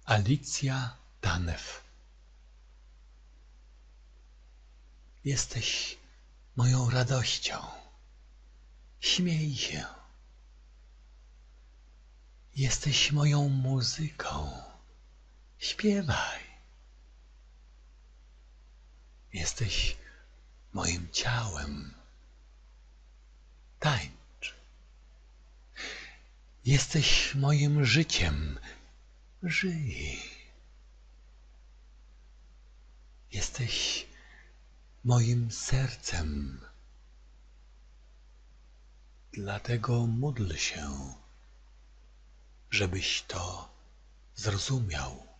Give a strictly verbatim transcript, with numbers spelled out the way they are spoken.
Alicja Tanew. Jesteś moją radością. Śmiej się. Jesteś moją muzyką. Śpiewaj. Jesteś moim ciałem. Tańcz. Jesteś moim życiem. Żyj. Jesteś moim sercem. Dlatego módl się, żebyś to zrozumiał.